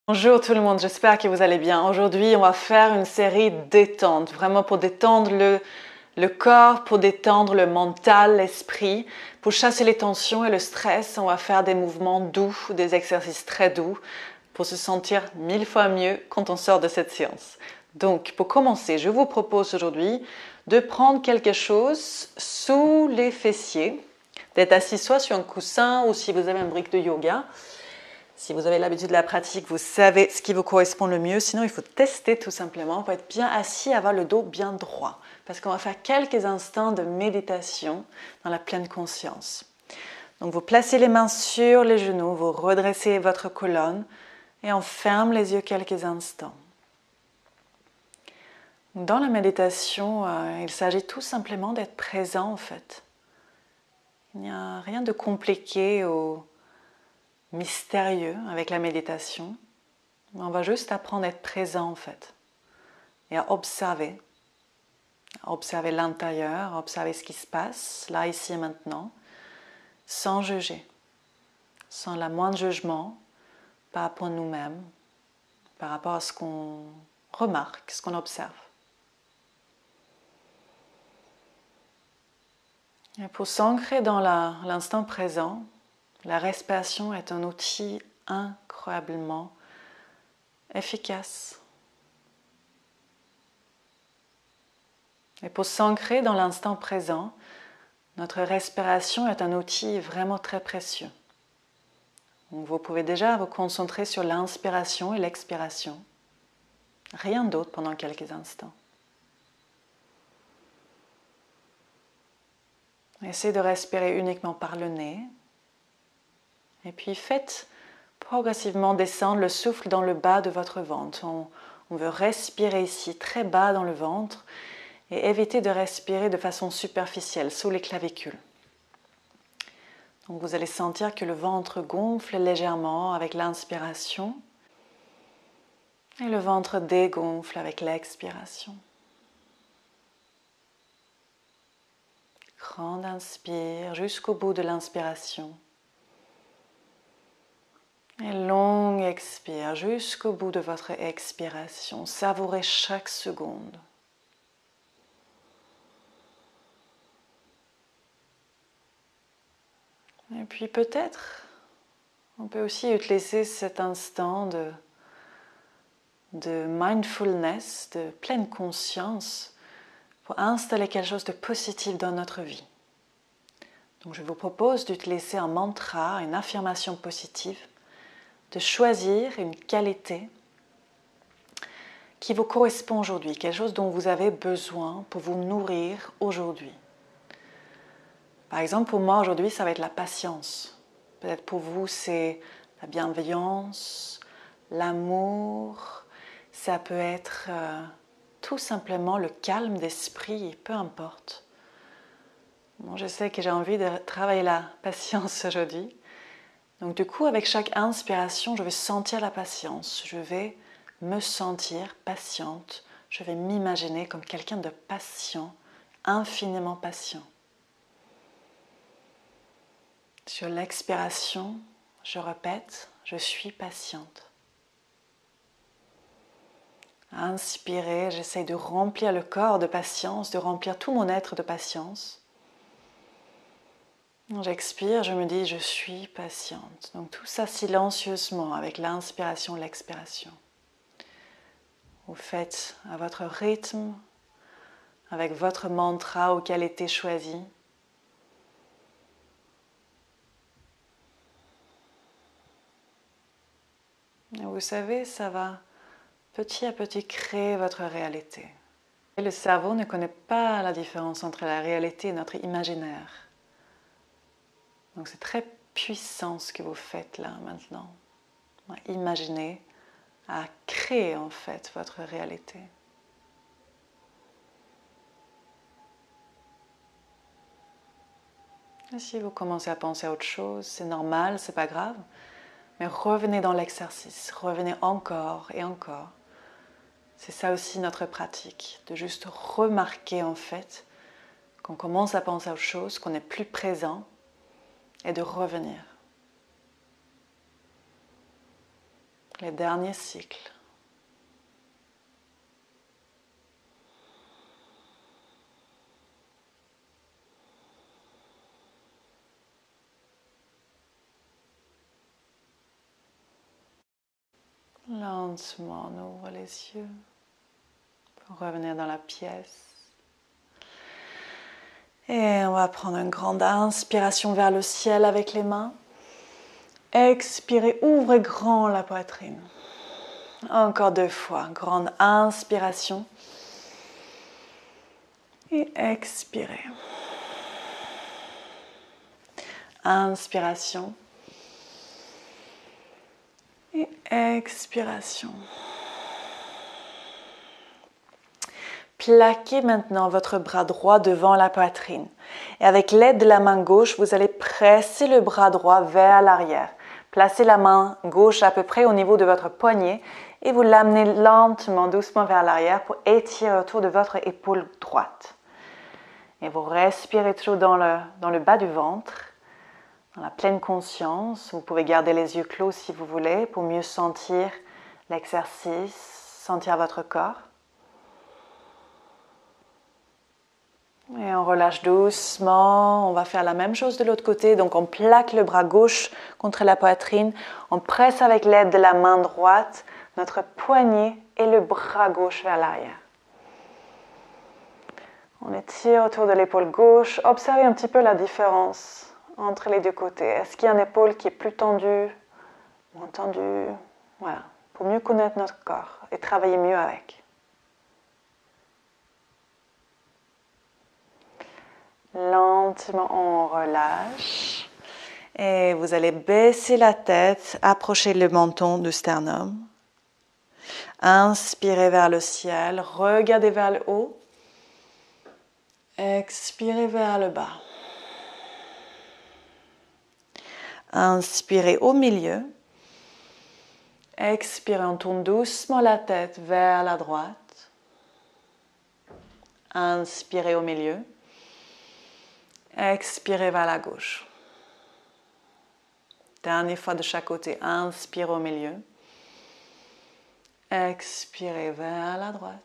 Bonjour tout le monde, j'espère que vous allez bien. Aujourd'hui, on va faire une série détente, vraiment pour détendre le corps, pour détendre le mental, l'esprit, pour chasser les tensions et le stress. On va faire des mouvements doux, des exercices très doux, pour se sentir 1000 fois mieux quand on sort de cette séance. Donc, pour commencer, je vous propose aujourd'hui de prendre quelque chose sous les fessiers, d'être assis soit sur un coussin ou si vous avez un brique de yoga. Si vous avez l'habitude de la pratique, vous savez ce qui vous correspond le mieux. Sinon, il faut tester tout simplement pour être bien assis, avoir le dos bien droit. Parce qu'on va faire quelques instants de méditation dans la pleine conscience. Donc, vous placez les mains sur les genoux, vous redressez votre colonne et on ferme les yeux quelques instants. Dans la méditation, il s'agit tout simplement d'être présent en fait. Il n'y a rien de compliqué ou mystérieux avec la méditation. On va juste apprendre à être présent en fait et à observer l'intérieur, à observer ce qui se passe là, ici et maintenant, sans juger, sans la moindre jugement par rapport à nous-mêmes, par rapport à ce qu'on remarque, ce qu'on observe. Et pour s'ancrer dans l'instant présent, la respiration est un outil incroyablement efficace. Et pour s'ancrer dans l'instant présent, notre respiration est un outil vraiment très précieux. Donc vous pouvez déjà vous concentrer sur l'inspiration et l'expiration. Rien d'autre pendant quelques instants. Essayez de respirer uniquement par le nez. Et puis faites progressivement descendre le souffle dans le bas de votre ventre. On veut respirer ici très bas dans le ventre et éviter de respirer de façon superficielle sous les clavicules. Donc vous allez sentir que le ventre gonfle légèrement avec l'inspiration et le ventre dégonfle avec l'expiration. Grande inspire jusqu'au bout de l'inspiration. Et longue expire jusqu'au bout de votre expiration. Savourez chaque seconde. Et puis peut-être, on peut aussi utiliser cet instant de mindfulness, de pleine conscience, pour installer quelque chose de positif dans notre vie. Donc je vous propose d'utiliser un mantra, une affirmation positive, de choisir une qualité qui vous correspond aujourd'hui, quelque chose dont vous avez besoin pour vous nourrir aujourd'hui. Par exemple, pour moi aujourd'hui, ça va être la patience. Peut-être pour vous, c'est la bienveillance, l'amour. Ça peut être tout simplement le calme d'esprit, peu importe. Bon, je sais que j'ai envie de travailler la patience aujourd'hui. Donc du coup, avec chaque inspiration, je vais sentir la patience. Je vais me sentir patiente. Je vais m'imaginer comme quelqu'un de patient, infiniment patient. Sur l'expiration, je répète, je suis patiente. Inspirez, j'essaie de remplir le corps de patience, de remplir tout mon être de patience. J'expire, je me dis je suis patiente. Donc tout ça silencieusement avec l'inspiration, l'expiration. Vous faites à votre rythme, avec votre mantra ou qualité choisie. Et vous savez, ça va petit à petit créer votre réalité. Et le cerveau ne connaît pas la différence entre la réalité et notre imaginaire. Donc c'est très puissant ce que vous faites là maintenant. Imaginez, à créer en fait votre réalité. Et si vous commencez à penser à autre chose, c'est normal, c'est pas grave, mais revenez dans l'exercice, revenez encore et encore. C'est ça aussi notre pratique, de juste remarquer en fait qu'on commence à penser à autre chose, qu'on est plus présent et de revenir. les derniers cycles. Lentement, on ouvre les yeux pour revenir dans la pièce. Et on va prendre une grande inspiration vers le ciel avec les mains. Expirez, ouvrez grand la poitrine. Encore 2 fois, grande inspiration. Et expirez. Inspiration. Et expiration. Plaquez maintenant votre bras droit devant la poitrine. Et avec l'aide de la main gauche, vous allez presser le bras droit vers l'arrière. Placez la main gauche à peu près au niveau de votre poignet et vous l'amenez lentement, doucement vers l'arrière pour étirer autour de votre épaule droite. Et vous respirez toujours dans le bas du ventre, dans la pleine conscience. Vous pouvez garder les yeux clos si vous voulez pour mieux sentir l'exercice, sentir votre corps. Et on relâche doucement, on va faire la même chose de l'autre côté. Donc on plaque le bras gauche contre la poitrine, on presse avec l'aide de la main droite notre poignet et le bras gauche vers l'arrière. On étire autour de l'épaule gauche, observez un petit peu la différence entre les deux côtés. Est-ce qu'il y a une épaule qui est plus tendue, moins tendue? Voilà, pour mieux connaître notre corps et travailler mieux avec. Lentement, on relâche et vous allez baisser la tête, approcher le menton du sternum. Inspirez vers le ciel, regardez vers le haut. Expirez vers le bas. Inspirez au milieu. Expirez, on tourne doucement la tête vers la droite. Inspirez au milieu. Expirez vers la gauche. Dernière fois de chaque côté. Inspirez au milieu. Expirez vers la droite.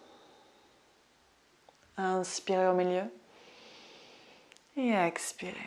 Inspirez au milieu. Et expirez.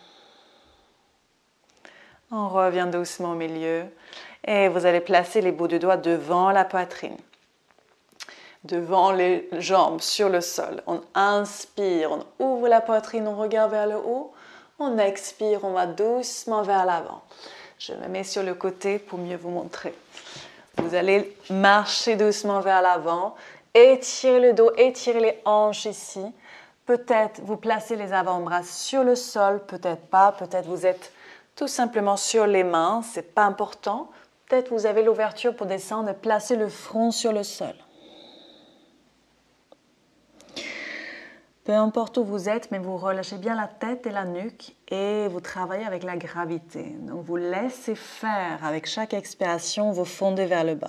On revient doucement au milieu. Et vous allez placer les bouts de doigts devant la poitrine. Devant les jambes sur le sol. On inspire, on ouvre la poitrine, on regarde vers le haut. On expire, on va doucement vers l'avant. Je me mets sur le côté pour mieux vous montrer. Vous allez marcher doucement vers l'avant. Étirez le dos, étirez les hanches ici. Peut-être vous placez les avant-bras sur le sol, peut-être pas. Peut-être vous êtes tout simplement sur les mains, c'est pas important. Peut-être vous avez l'ouverture pour descendre et placer le front sur le sol. Peu importe où vous êtes, mais vous relâchez bien la tête et la nuque et vous travaillez avec la gravité. Donc vous laissez faire avec chaque expiration, vous fondez vers le bas.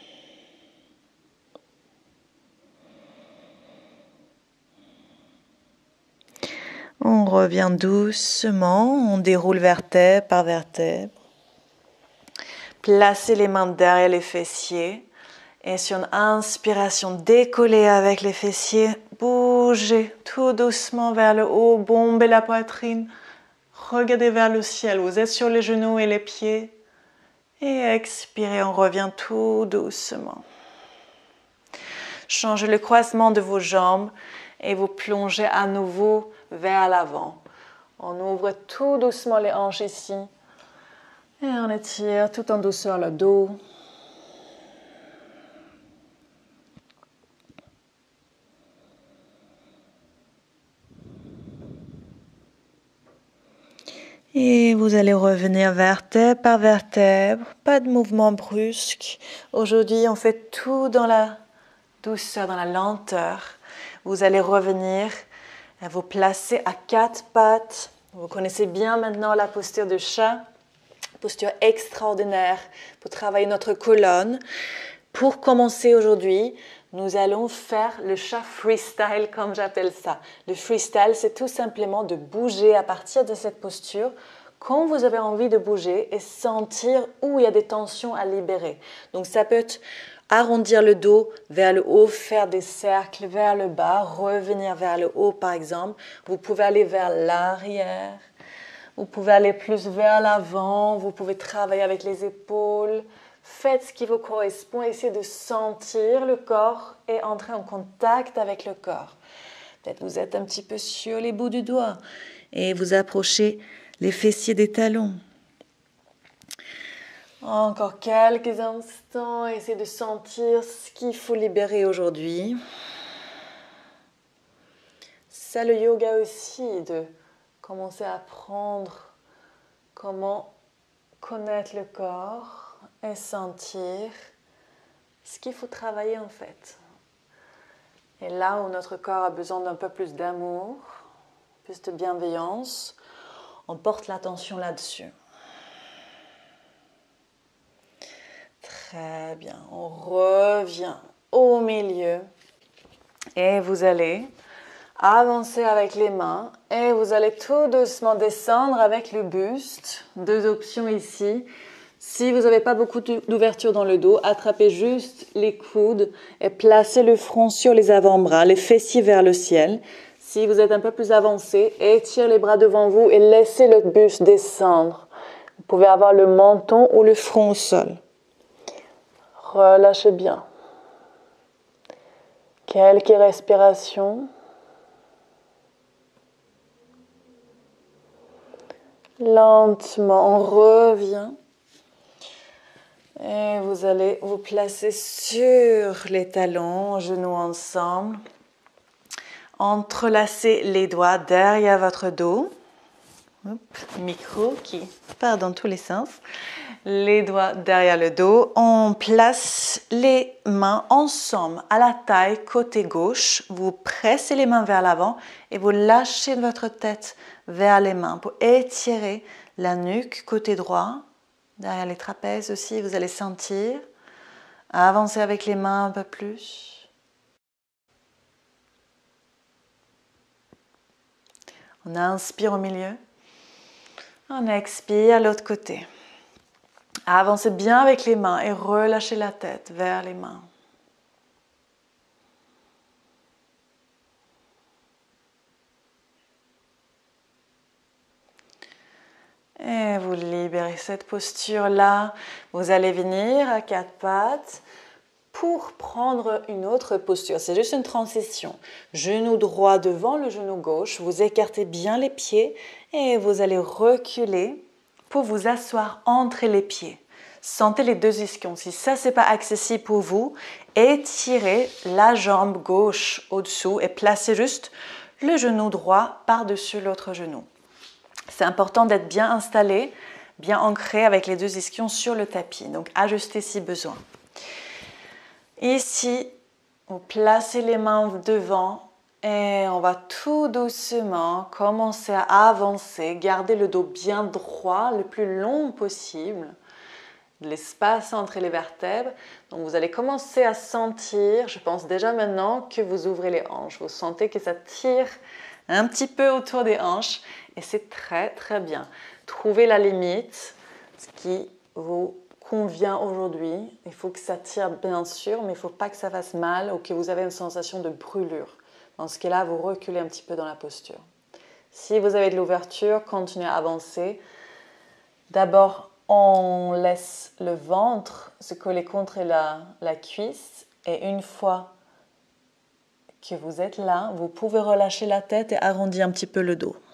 On revient doucement, on déroule vertèbre par vertèbre. Placez les mains derrière les fessiers. Et sur une inspiration, décollez avec les fessiers, bougez tout doucement vers le haut, bombez la poitrine, regardez vers le ciel, vous êtes sur les genoux et les pieds. Et expirez, on revient tout doucement. Changez le croisement de vos jambes et vous plongez à nouveau vers l'avant. On ouvre tout doucement les hanches ici et on étire tout en douceur le dos. Et vous allez revenir vertèbre par vertèbre, pas de mouvement brusque. Aujourd'hui, on fait tout dans la douceur, dans la lenteur. Vous allez revenir à vous placer à 4 pattes. Vous connaissez bien maintenant la posture de chat, posture extraordinaire pour travailler notre colonne. Pour commencer aujourd'hui, nous allons faire le chat freestyle, comme j'appelle ça. Le freestyle, c'est tout simplement de bouger à partir de cette posture quand vous avez envie de bouger et sentir où il y a des tensions à libérer. Donc ça peut être arrondir le dos vers le haut, faire des cercles vers le bas, revenir vers le haut par exemple. Vous pouvez aller vers l'arrière, vous pouvez aller plus vers l'avant, vous pouvez travailler avec les épaules. Faites ce qui vous correspond, essayez de sentir le corps et entrer en contact avec le corps. Peut-être vous êtes un petit peu sur les bouts du doigt et vous approchez les fessiers des talons. Encore quelques instants, essayez de sentir ce qu'il faut libérer aujourd'hui. C'est le yoga aussi, de commencer à apprendre comment connaître le corps et sentir ce qu'il faut travailler en fait. Et là où notre corps a besoin d'un peu plus d'amour, plus de bienveillance, on porte l'attention là-dessus. Très bien, on revient au milieu et vous allez avancer avec les mains et vous allez tout doucement descendre avec le buste. Deux options ici. Si vous n'avez pas beaucoup d'ouverture dans le dos, attrapez juste les coudes et placez le front sur les avant-bras, les fessiers vers le ciel. Si vous êtes un peu plus avancé, étirez les bras devant vous et laissez le buste descendre. Vous pouvez avoir le menton ou le front au sol. Relâchez bien. Quelques respirations. Lentement, on revient. Et vous allez vous placer sur les talons, genoux ensemble. Entrelacez les doigts derrière votre dos. Micro qui part dans tous les sens. Les doigts derrière le dos. On place les mains ensemble à la taille côté gauche. Vous pressez les mains vers l'avant et vous lâchez votre tête vers les mains pour étirer la nuque côté droit. Derrière les trapèzes aussi, vous allez sentir. Avancez avec les mains un peu plus. On inspire au milieu. On expire l'autre côté. Avancez bien avec les mains et relâchez la tête vers les mains. Et vous libérez cette posture-là. Vous allez venir à quatre pattes pour prendre une autre posture. C'est juste une transition. Genou droit devant le genou gauche. Vous écartez bien les pieds et vous allez reculer pour vous asseoir entre les pieds. Sentez les deux ischions. Si ça, ce n'est pas accessible pour vous, étirez la jambe gauche au-dessous et placez juste le genou droit par-dessus l'autre genou. C'est important d'être bien installé, bien ancré avec les deux ischions sur le tapis. Donc, ajustez si besoin. Ici, vous placez les mains devant et on va tout doucement commencer à avancer. Gardez le dos bien droit, le plus long possible. De l'espace entre les vertèbres. Donc, vous allez commencer à sentir, je pense déjà maintenant, que vous ouvrez les hanches. Vous sentez que ça tire un petit peu autour des hanches. Et c'est très très bien. Trouvez la limite, ce qui vous convient aujourd'hui. Il faut que ça tire bien sûr, mais il ne faut pas que ça fasse mal ou que vous avez une sensation de brûlure. Dans ce cas-là, vous reculez un petit peu dans la posture. Si vous avez de l'ouverture, continuez à avancer. D'abord, on laisse le ventre se coller contre la cuisse et une fois que vous êtes là, vous pouvez relâcher la tête et arrondir un petit peu le dos.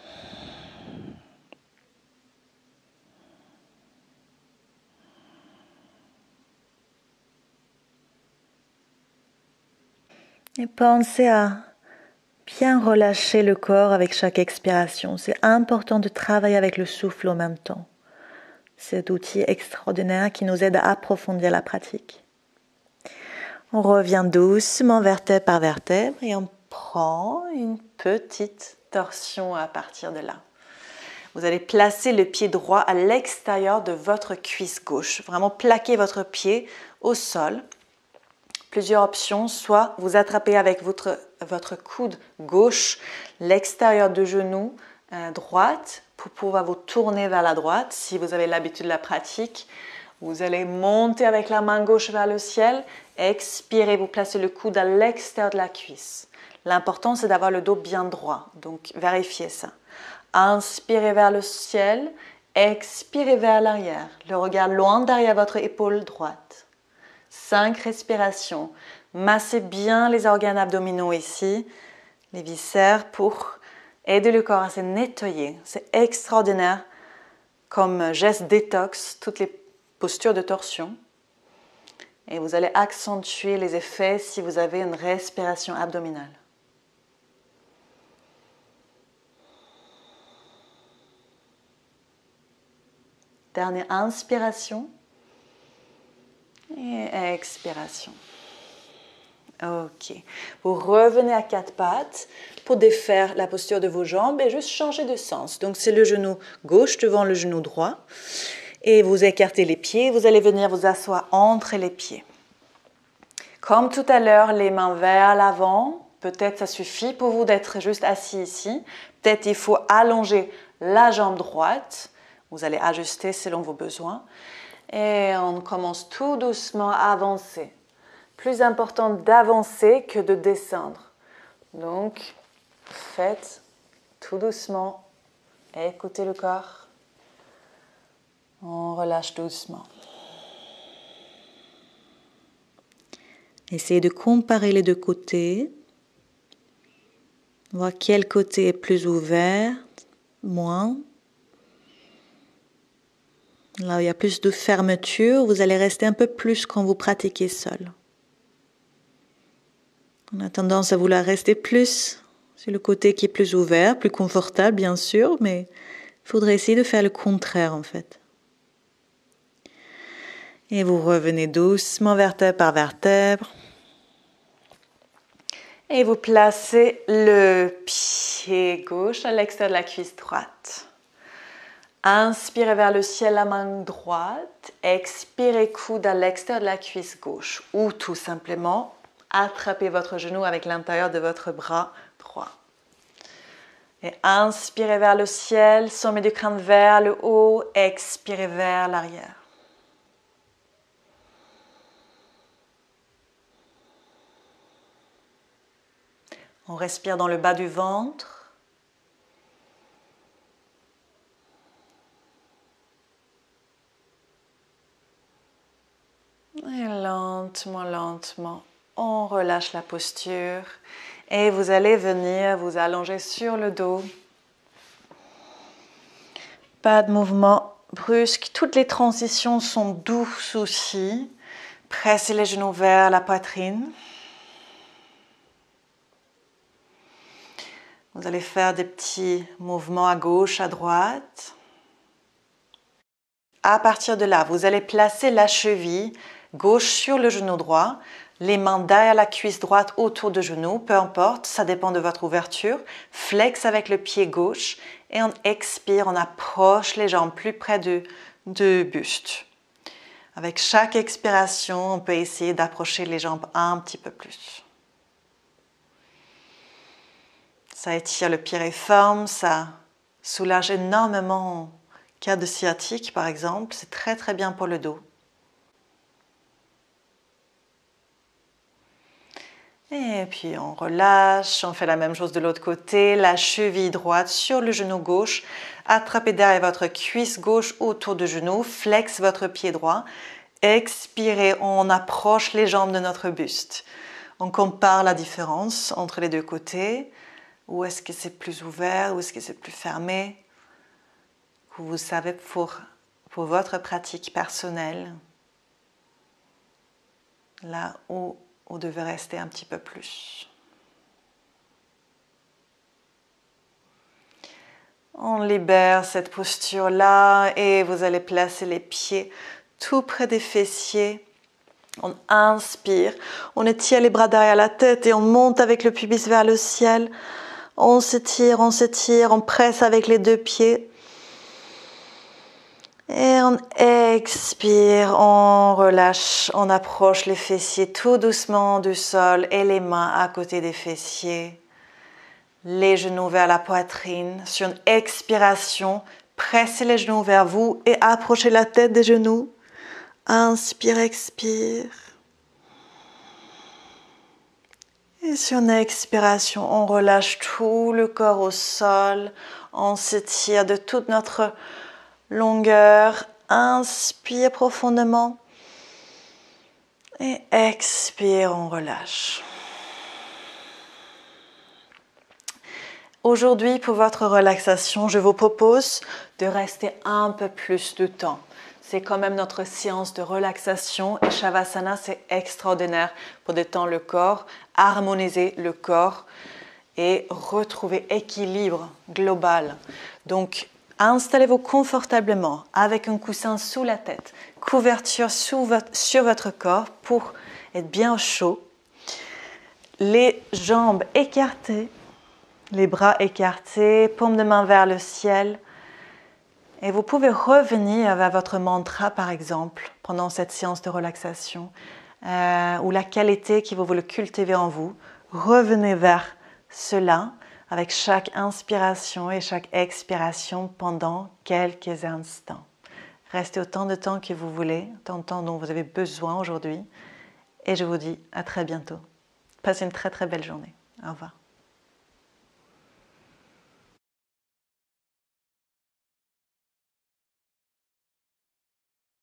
Et pensez à bien relâcher le corps avec chaque expiration. C'est important de travailler avec le souffle en même temps. Cet outil extraordinaire qui nous aide à approfondir la pratique. On revient doucement vertèbre par vertèbre et on prend une petite torsion à partir de là. Vous allez placer le pied droit à l'extérieur de votre cuisse gauche. Vraiment plaquer votre pied au sol. Plusieurs options, soit vous attrapez avec votre coude gauche l'extérieur du genou droite pour pouvoir vous tourner vers la droite. Si vous avez l'habitude de la pratique, vous allez monter avec la main gauche vers le ciel. Expirez, vous placez le coude à l'extérieur de la cuisse. L'important, c'est d'avoir le dos bien droit. Donc, vérifiez ça. Inspirez vers le ciel. Expirez vers l'arrière. Le regard loin derrière votre épaule droite. 5 respirations. Massez bien les organes abdominaux ici, les viscères, pour aider le corps à se nettoyer. C'est extraordinaire comme geste détox, toutes les postures de torsion. Et vous allez accentuer les effets si vous avez une respiration abdominale. Dernière inspiration et expiration. Ok. Vous revenez à 4 pattes pour défaire la posture de vos jambes et juste changer de sens. Donc c'est le genou gauche devant le genou droit. Et vous écartez les pieds. Vous allez venir vous asseoir entre les pieds. Comme tout à l'heure, les mains vers l'avant. Peut-être ça suffit pour vous d'être juste assis ici. Peut-être il faut allonger la jambe droite. Vous allez ajuster selon vos besoins. Et on commence tout doucement à avancer. Plus important d'avancer que de descendre. Donc, faites tout doucement. Écoutez le corps. On relâche doucement. Essayez de comparer les deux côtés. Voir quel côté est plus ouvert, moins. Là où il y a plus de fermeture, vous allez rester un peu plus quand vous pratiquez seul. On a tendance à vouloir rester plus sur le côté qui est plus ouvert, plus confortable bien sûr, mais il faudrait essayer de faire le contraire en fait. Et vous revenez doucement vertèbre par vertèbre. Et vous placez le pied gauche à l'extérieur de la cuisse droite. Inspirez vers le ciel la main droite. Expirez coude à l'extérieur de la cuisse gauche. Ou tout simplement, attrapez votre genou avec l'intérieur de votre bras droit. Et inspirez vers le ciel, sommet du crâne vers le haut. Expirez vers l'arrière. On respire dans le bas du ventre. Et lentement, lentement, on relâche la posture. Et vous allez venir vous allonger sur le dos. Pas de mouvement brusque. Toutes les transitions sont douces aussi. Pressez les genoux vers la poitrine. Vous allez faire des petits mouvements à gauche, à droite. À partir de là, vous allez placer la cheville gauche sur le genou droit, les mains derrière la cuisse droite autour du genou, peu importe, ça dépend de votre ouverture. Flex avec le pied gauche et on expire, on approche les jambes plus près du buste. Avec chaque expiration, on peut essayer d'approcher les jambes un petit peu plus. Ça étire le piriforme, ça soulage énormément en cas de sciatique par exemple, c'est très très bien pour le dos. Et puis on relâche, on fait la même chose de l'autre côté, la cheville droite sur le genou gauche, attrapez derrière votre cuisse gauche autour du genou, flex votre pied droit, expirez, on approche les jambes de notre buste. On compare la différence entre les deux côtés, où est-ce que c'est plus ouvert, où est-ce que c'est plus fermé, que vous savez pour votre pratique personnelle, là où vous devez rester un petit peu plus. On libère cette posture-là et vous allez placer les pieds tout près des fessiers. On inspire, on étire les bras derrière la tête et on monte avec le pubis vers le ciel. On s'étire, on presse avec les deux pieds. Et on expire, on relâche, on approche les fessiers tout doucement du sol et les mains à côté des fessiers. Les genoux vers la poitrine. Sur une expiration, Pressez les genoux vers vous et approchez la tête des genoux. Inspire, expire. Et sur une expiration, on relâche tout le corps au sol. On s'étire de toute notre longueur. Inspire profondément. Et expire, on relâche. Aujourd'hui, pour votre relaxation, je vous propose de rester un peu plus de temps. C'est quand même notre séance de relaxation et Shavasana, c'est extraordinaire pour détendre le corps, harmoniser le corps et retrouver équilibre global. Donc, installez-vous confortablement avec un coussin sous la tête, couverture sur votre corps pour être bien chaud. Les jambes écartées. Les bras écartés, paume de main vers le ciel. Et vous pouvez revenir vers votre mantra, par exemple, pendant cette séance de relaxation, ou la qualité que vous voulez cultiver en vous. Revenez vers cela avec chaque inspiration et chaque expiration pendant quelques instants. Restez autant de temps que vous voulez, autant de temps dont vous avez besoin aujourd'hui. Et je vous dis à très bientôt. Passez une très très belle journée. Au revoir.